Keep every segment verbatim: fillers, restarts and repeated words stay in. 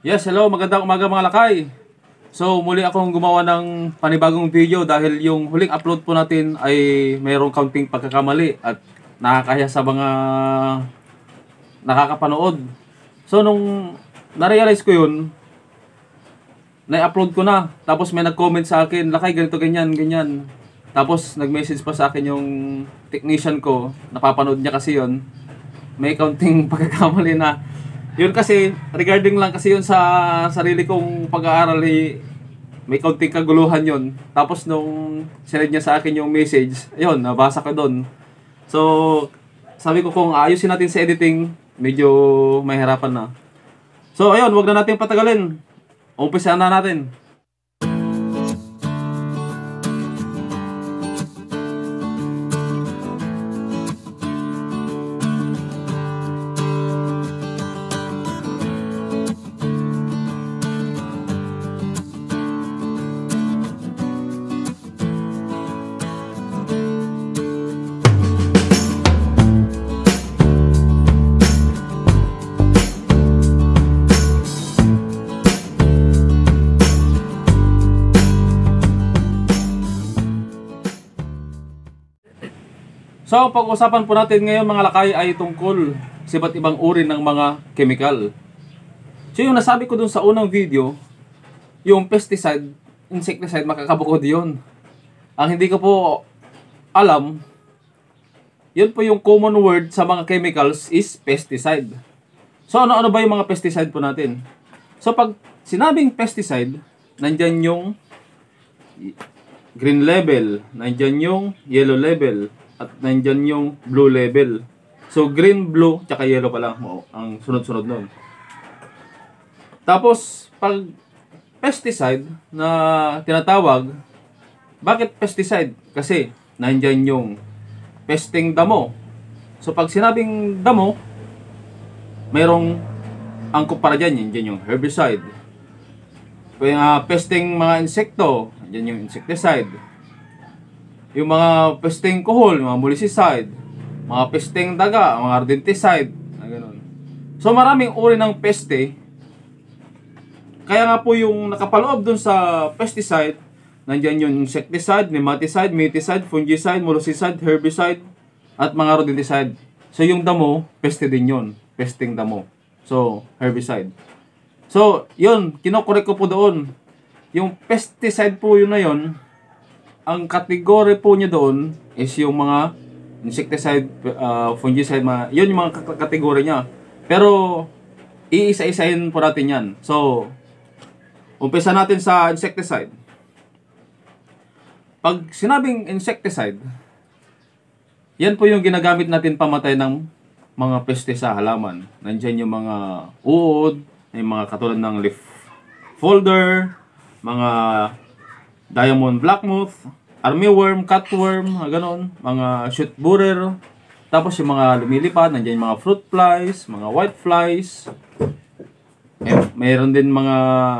Yes, hello, magandang umaga mga lakay. So, muli akong gumawa ng panibagong video dahil yung huling upload po natin ay mayroong kaunting pagkakamali at nakakahiya sa mga nakakapanood. So, nung na-realize ko yun, na-upload ko na. Tapos may nag-comment sa akin, lakay, ganito, ganyan, ganyan. Tapos, nag-message pa sa akin yung technician ko, napapanood niya kasi yun. May kaunting pagkakamali na yun kasi, regarding lang kasi yun sa sarili kong pag-aaral, eh, may kaunting kaguluhan yun. Tapos nung sinend niya sa akin yung message, ayun, nabasa ko doon. So, sabi ko kung ayusin natin sa editing, medyo mahirapan na. So, ayun, wag na natin patagalin. Umpisahan na natin. So, pag-usapan po natin ngayon mga lakay ay tungkol sa iba't ibang uri ng mga chemical. So, yung nasabi ko dun sa unang video, yung pesticide, insecticide, makakabukod yun. Ang hindi ko po alam, yun po yung common word sa mga chemicals is pesticide. So, ano-ano ba yung mga pesticide po natin? So, pag sinabing pesticide, nandyan yung green label, nandyan yung yellow label, at nandyan yung blue label. So, green, blue, tsaka yellow pala ang sunod-sunod nun. Tapos, pag pesticide na tinatawag, bakit pesticide? Kasi, nandyan yung pesting damo. So, pag sinabing damo, mayroong angkop para dyan, yun yung herbicide. Yung uh, pesting mga insekto, yan yung insecticide. Yung mga pesting kuhol, mga molicide, mga pesting daga, mga rodenticide, na ganun. So maraming uri ng peste. Kaya nga po yung nakapaloob dun sa pesticide, nandiyan yung insecticide, nematicide, miticide, fungicide, molicide, herbicide, at mga rodenticide. So yung damo, peste din yun. Pesting damo. So, herbicide. So, yun, kinokorek ko po doon. Yung pesticide po yun na yun, ang kategory po niya doon is yung mga insecticide, uh, fungicide, mga, yun yung mga kategory niya. Pero, iisa-isahin po natin yan. So, umpisa natin sa insecticide. Pag sinabing insecticide, yan po yung ginagamit natin pamatay ng mga peste sa halaman. Nandiyan yung mga uod, yung mga katulad ng leaf folder, mga diamond blackmoth, armyworm, cutworm, ganon, mga shoot borer. Tapos yung mga lumilipad, nandiyan yung mga fruit flies, mga white flies. Eh, mayroon din mga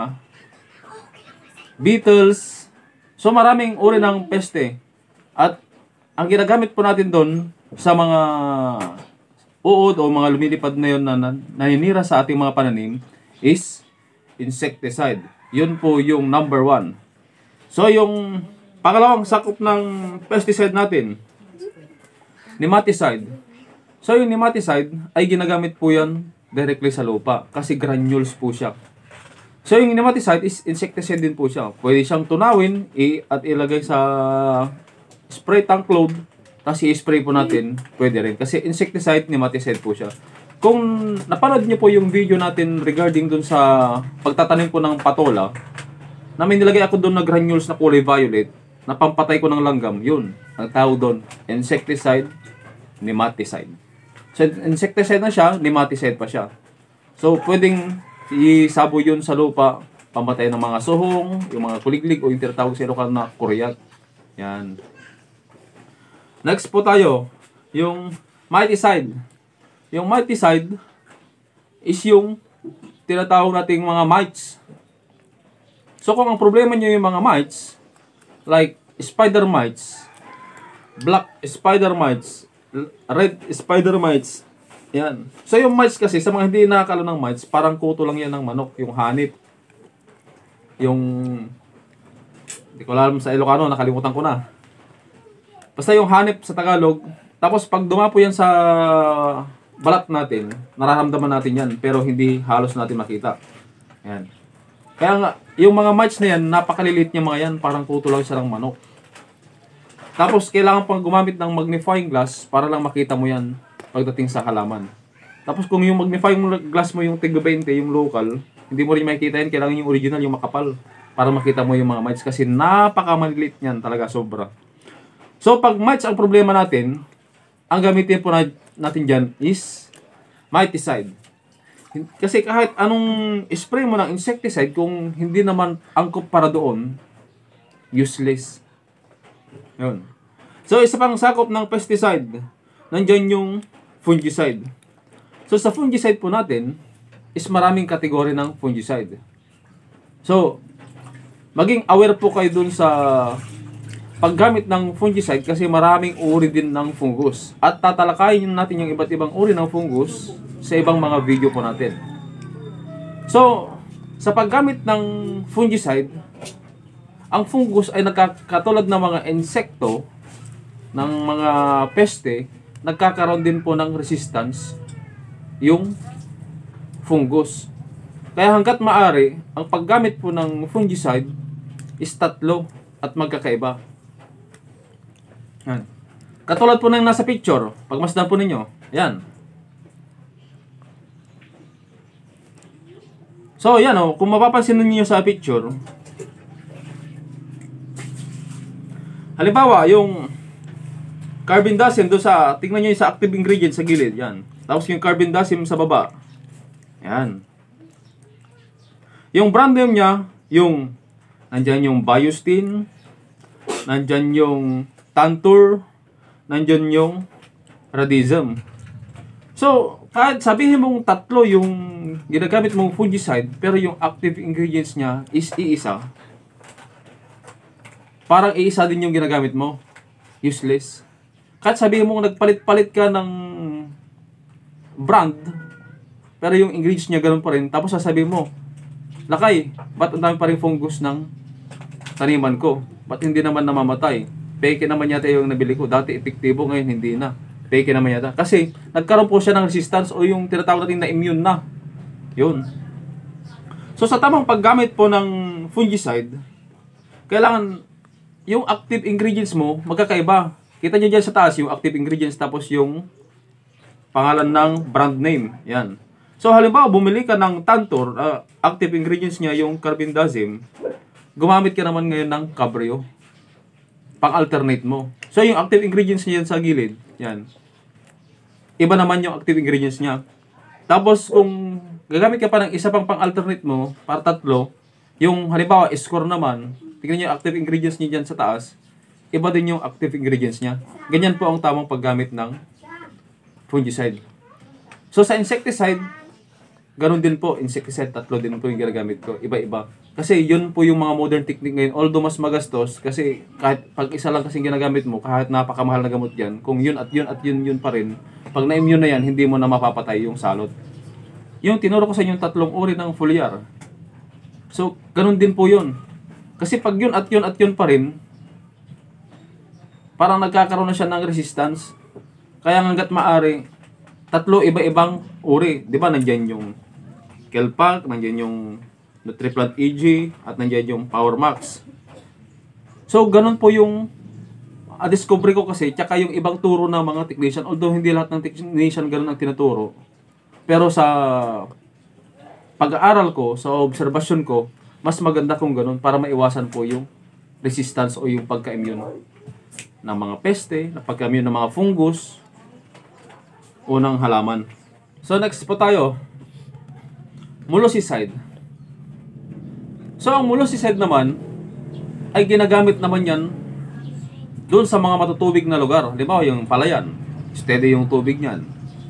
beetles. So maraming uri ng peste. At ang ginagamit po natin doon sa mga uod o mga lumilipad na yun na naninira sa ating mga pananim is insecticide. Yun po yung number one. So, yung pangalawang sakop ng pesticide natin, nematicide. So, yung nematicide ay ginagamit po yan directly sa lupa kasi granules po siya. So, yung nematicide is insecticide din po siya. Pwede siyang tunawin i- at ilagay sa spray tank load, tapos i-spray po natin, pwede rin. Kasi insecticide, nematicide po siya. Kung napanood niyo po yung video natin regarding dun sa pagtatanim ko ng patola, na may nilagay ako doon na granules na kulay violet, na pampatay ko ng langgam, yun, ang tawag doon, insecticide, nematicide. So, insecticide na siya, nematicide pa siya. So, pwedeng isabo yun sa lupa, pampatay ng mga suhong, yung mga kuliglig, o yung tinatawag sa lokal na kuryat. Yan. Next po tayo, yung miticide. Yung miticide is yung tinatawag nating mga mites. So kung ang problema nyo yung mga mites, like spider mites, black spider mites, red spider mites, Yan. So yung mites kasi, sa mga hindi nakakalo ng mites, parang kuto lang yan ng manok, yung hanip. Yung, hindi ko alam sa Ilocano, nakalimutan ko na. Basta yung hanip sa Tagalog, tapos pag dumapo yan sa balat natin, nararamdaman natin yan, pero hindi halos natin makita. Yan. Kaya nga, yung mga mites na yan, napakalilit niya mga yan, parang kuto lang siya ng manok. Tapos, kailangan pang gumamit ng magnifying glass para lang makita mo yan pagdating sa halaman. Tapos, kung yung magnifying glass mo yung tig twenty, yung local, hindi mo rin makikita yan, kailangan yung original, yung makapal, para makita mo yung mga mites. Kasi napakamalilit niyan, talaga sobra. So, pag mites ang problema natin, ang gamitin po natin dyan is miticide. Kasi kahit anong spray mo ng insecticide, kung hindi naman angkop para doon, useless. Yun. So, isa pang sakop ng pesticide, nandyan yung fungicide. So, sa fungicide po natin, is maraming kategory ng fungicide. So, maging aware po kayo dun sa paggamit ng fungicide kasi maraming uri din ng fungus. At tatalakayin natin yung iba't ibang uri ng fungus sa ibang mga video po natin. So, sa paggamit ng fungicide, ang fungus ay nagkakatulad ng mga insekto, ng mga peste, nagkakaroon din po ng resistance yung fungus. Kaya hanggat maaari, ang paggamit po ng fungicide is tatlo at magkakaiba. Yan. Katulad po ng nasa picture, pagmasdan po ninyo, yan. So, yan o, kung mapapansin ninyo sa picture, halimbawa, yung carbendazim do sa, tingnan nyo yung sa active ingredient sa gilid, yan. Tapos yung carbendazim sa baba, yan. Yung brand name niya, yung, nandyan yung Biostin, nandyan yung Tantur, nandyan yung Radism. So, kahit sabihin mong tatlo yung ginagamit mong fungicide, pero yung active ingredients niya is iisa, parang iisa din yung ginagamit mo. Useless. Kahit sabihin mong nagpalit-palit ka ng brand, pero yung ingredients niya ganun pa rin, tapos sasabihin mo, lakay, ba't ang dami pa rin fungus ng taniman ko? Ba't hindi naman namamatay? Peke naman yata yung nabili ko. Dati epektibo, ngayon hindi na. Peke naman yata. Kasi nagkaroon po siya ng resistance o yung tinatawag natin na immune na. Yun. So sa tamang paggamit po ng fungicide, kailangan yung active ingredients mo magkakaiba. Kita nyo dyan sa taas yung active ingredients tapos yung pangalan ng brand name. Yan. So halimbawa bumili ka ng Tantor, uh, active ingredients niya yung carbendazim, gumamit ka naman ngayon ng Cabrio. Pang-alternate mo. So yung active ingredients niya yan sa gilid, yan. Iba naman yung active ingredients niya. Tapos kung gagamit ka pa ng isa pang pang-alternate mo, para tatlo, yung halimbawa score naman, tingnan niyo yung active ingredients niya dyan sa taas, iba din yung active ingredients niya. Ganyan po ang tamang paggamit ng fungicide. So sa insecticide, ganun din po, insecticide, tatlo din po yung ginagamit ko, iba-iba. Kasi yun po yung mga modern technique ngayon, although mas magastos, kasi kahit pag isa lang kasing ginagamit mo, kahit napakamahal na gamot yan, kung yun at yun at yun yun pa rin, pag na-immune na yan, hindi mo na mapapatay yung salot. Yung tinuro ko sa inyo tatlong uri ng foliar. So, ganun din po yun. Kasi pag yun at yun at yun pa rin, parang nagkakaroon na siya ng resistance. Kaya hanggat maaari, tatlo iba-ibang uri. Di ba, nandyan yung Kelpak, nandyan yung Nutriplant E G, at nandyan yung Power Max. So, ganun po yung uh, discovery ko kasi, tsaka yung ibang turo ng mga technician, although hindi lahat ng technician ganun ang tinuturo. Pero sa pag-aaral ko, sa obserbasyon ko, mas maganda kung ganun para maiwasan po yung resistance o yung pagka-immune ng mga peste, na pagka-immune ng mga fungus, o ng halaman. So, next po tayo, molluscicide. So, ang molluscicide naman, ay ginagamit naman yan doon sa mga matutubig na lugar. Di ba, yung palayan, steady yung tubig niyan.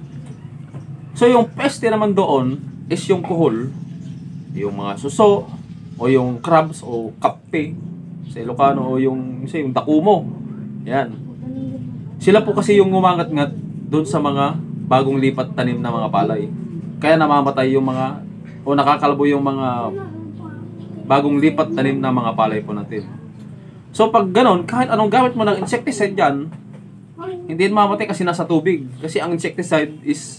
So, yung peste naman doon is yung kuhol, yung mga suso, o yung crabs, o kappe, sa Ilocano, o yung, yung dakumo. Yan. Sila po kasi yung ngumangat-ngat doon sa mga bagong lipat tanim na mga palay. Kaya namamatay yung mga o nakakalbo yung mga bagong lipat tanim na mga palay po natin. So pag ganon, kahit anong gamit mo ng insecticide dyan, hindi mamatay kasi nasa tubig. Kasi ang insecticide is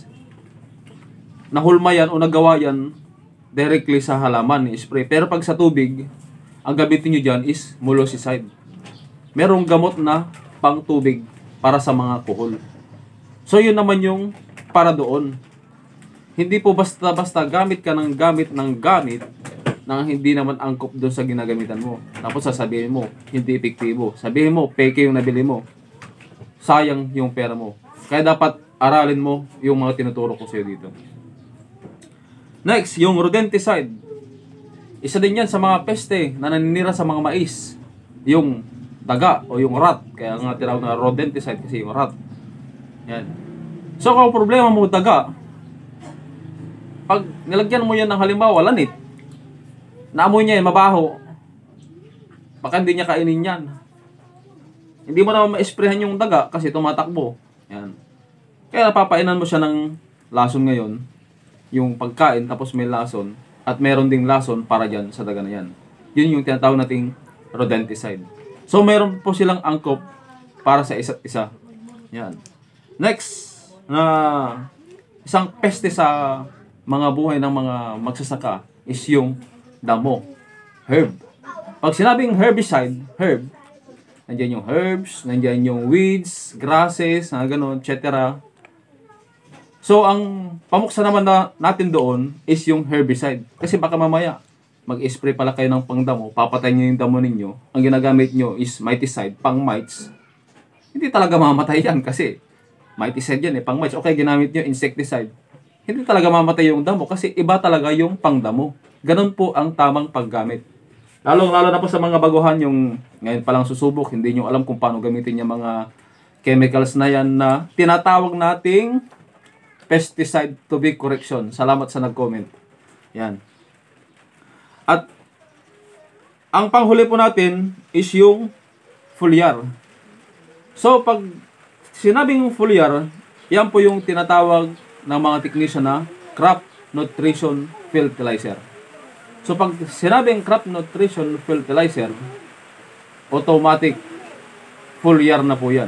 nahulma yan o nagawa yan directly sa halaman, i-spray. Pero pag sa tubig, ang gamitin nyo dyan is molluscicide. Merong gamot na pang tubig para sa mga kuhol. So yun naman yung para doon. Hindi po basta-basta gamit ka ng gamit ng gamit nang hindi naman angkop doon sa ginagamitan mo. Tapos sasabihin mo, hindi epektibo. Sabihin mo, peke yung nabili mo. Sayang yung pera mo. Kaya dapat aralin mo yung mga tinuturo ko sa iyo dito. Next, yung rodenticide. Isa din yan sa mga peste na naninira sa mga mais. Yung daga o yung rat. Kaya nga tinawag na rodenticide kasi yung rat. Yan. So kung problema mo daga, pag nilagyan mo yan ng halimbawa lanit, naamoy niya yan, mabaho, baka hindi niya kainin yan. Hindi mo naman ma-sprayhan yung daga kasi tumatakbo. Yan. Kaya napapainan mo siya ng lason ngayon, yung pagkain, tapos may lason, at meron ding lason para dyan sa daga na yan. Yun yung tinatawag nating rodenticide. So, meron po silang angkop para sa isa't isa. Yan. Next, na isang peste sa mga buhay ng mga magsasaka is yung damo, herb. Pag sinabing herbicide, herb, nandiyan yung herbs, nandiyan yung weeds, grasses, na gano'n, et cetera. So, ang pamuksa naman na natin doon is yung herbicide. Kasi baka mamaya, mag-spray pala kayo ng pangdamo, papatay nyo yung damo ninyo, ang ginagamit nyo is miticide, pang mites. Hindi talaga mamatay yan kasi miticide yan eh, pang mites. Okay, ginamit nyo insecticide. Hindi talaga mamatay yung damo kasi iba talaga yung pangdamo. Ganun po ang tamang paggamit. Lalo-lalo na po sa mga baguhan, yung ngayon palang susubok, hindi nyo alam kung paano gamitin yung mga chemicals na yan na tinatawag nating pesticide to be correction. Salamat sa nag-comment. Yan. At ang panghuli po natin is yung foliar. So, pag sinabing foliar, yan po yung tinatawag ng mga technician na crop nutrition fertilizer. So, pag sinabing crop nutrition fertilizer, automatic foliar na po yan.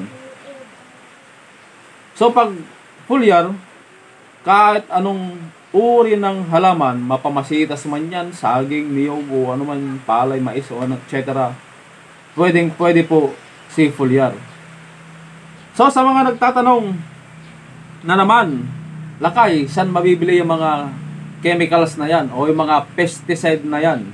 So, pag foliar, kahit anong uri ng halaman, mapamasitas man yan, saging, niyog, o ano man, palay, mais, o ano, et cetera. Pwedeng, pwede po si foliar. So, sa mga nagtatanong na naman, lakay, saan mabibili yung mga chemicals na yan o yung mga pesticide na yan?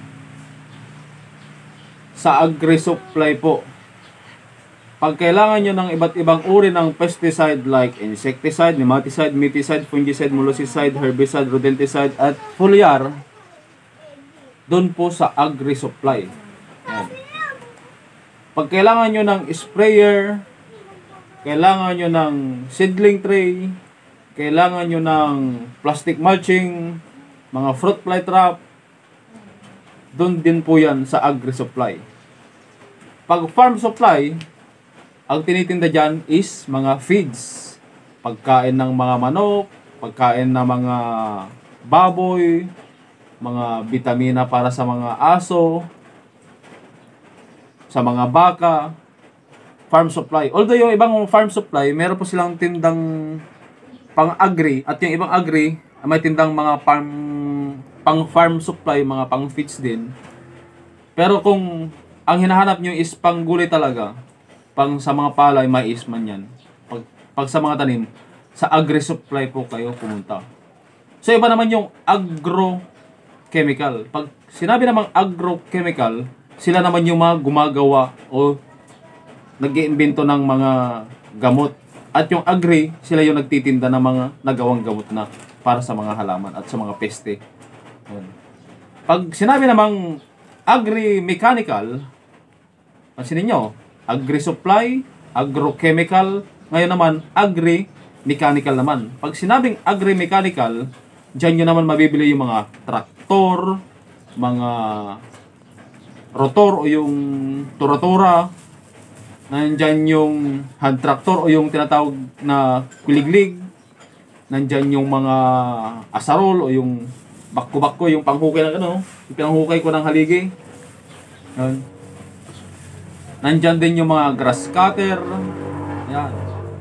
Sa agri-supply po. Pag kailangan nyo ng iba't ibang uri ng pesticide like insecticide, nematicide, miticide, fungicide, molluscicide, herbicide, rodenticide, at foliar, doon po sa agri-supply. Yan. Pag kailangan nyo ng sprayer, kailangan nyo ng seedling tray, kailangan nyo ng plastic mulching, mga fruit fly trap, doon din po yan sa agri-supply. Pag farm supply, ang tinitinda dyan is mga feeds. Pagkain ng mga manok, pagkain ng mga baboy, mga vitamina para sa mga aso, sa mga baka, farm supply. Although yung ibang farm supply, meron po silang tindang pang-agri, at yung ibang agri, may tindang mga farm, pang-farm supply, mga pang-feeds din. Pero kung ang hinahanap nyo is pang-gulay talaga, pang sa mga palay, mais man yan. Pag, pag sa mga tanim, sa agri-supply po kayo pumunta. So iba naman yung agrochemical. Pag sinabi namang agrochemical, sila naman yung mga gumagawa o nag-iimbento ng mga gamot. At yung agri, sila yung nagtitinda ng mga nagawang gamot na para sa mga halaman at sa mga peste. Pag sinabi namang agri-mechanical, pansinin nyo, agri-supply, agrochemical, ngayon naman, agri-mechanical naman. Pag sinabing agri-mechanical, dyan nyo naman mabibili yung mga traktor, mga rotor o yung tura-tura, nandyan yung hand tractor o yung tinatawag na kuliglig, nandyan yung mga asarol o yung bakko-bakko, yung panghukay ng ano, yung pinanghukay ko ng haligi. Yan. Nandyan din yung mga grass cutter. Yan.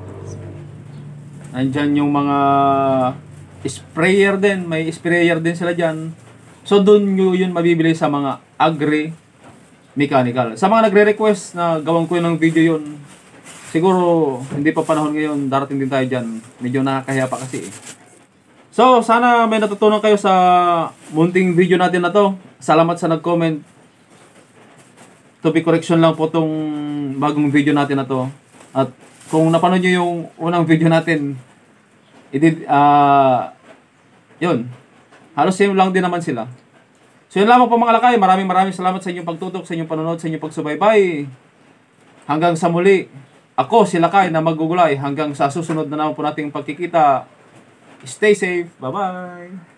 Nandyan yung mga sprayer din. May sprayer din sila dyan. So, dun nyo yun mabibili sa mga agri-mechanical. Sa mga nagre-request na gawin ko yun ng video yun, siguro, hindi pa panahon ngayon, darating din tayo dyan. Medyo nakakahiya pa kasi eh. So, sana may natutunan kayo sa munting video natin na to. Salamat sa nag-comment. To be correction lang po tong bagong video natin na to. At kung napanood nyo yung unang video natin, edit, ah, uh, yun. Halos same lang din naman sila. So, yun lamang po mga lakay. Maraming maraming salamat sa inyong pagtutok, sa inyong panonood, sa inyong pagsubaybay. Hanggang sa muli, ako si Lakay na magugulay hanggang sa susunod na naman po nating pagkikita. Stay safe. Bye-bye.